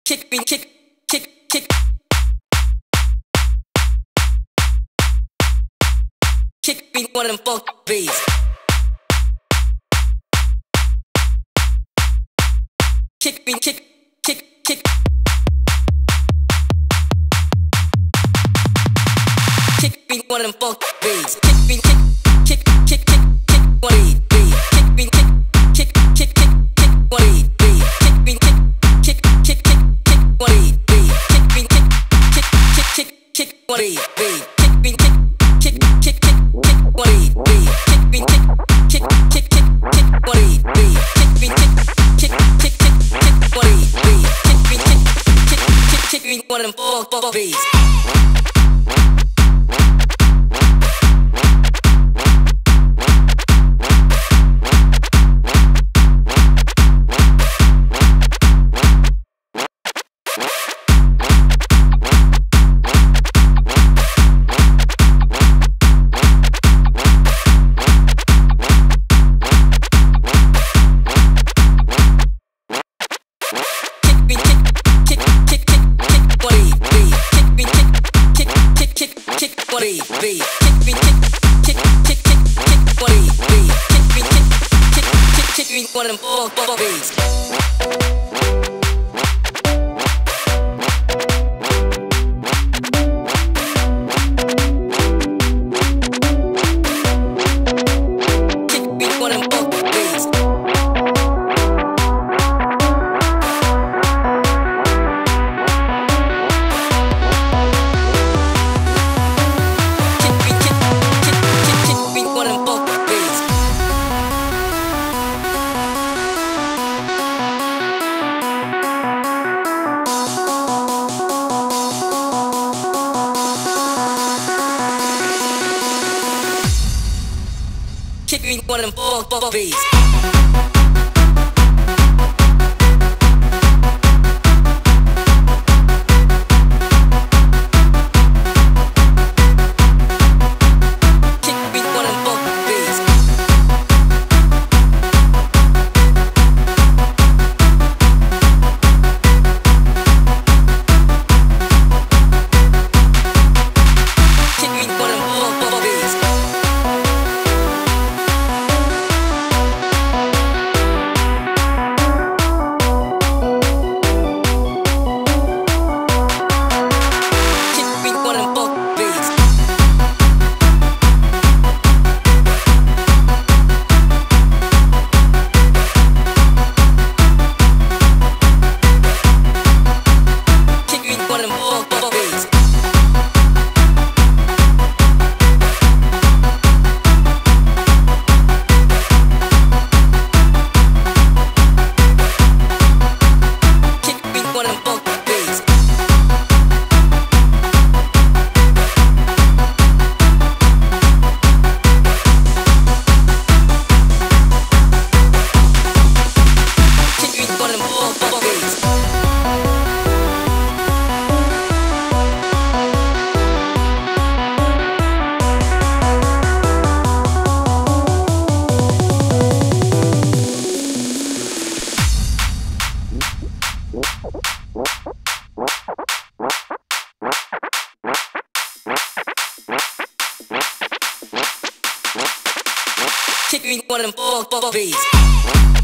kick me, kick, kick, kick me one of them funk beats. Kick me, kick, kick, kick me one of them funk beats. Kick me, kick, one beat. Kick me, kick, one beat. Kick me, kick, one beat. Kick me, kick, one beat. Kick me, kick, one beat. Kick me, kick, one beat. Kick me, kick, one beat. Kick me, one of them funk beats. One of them funk beats. Kick me one of them funk beats. Kick me one of them funk beats.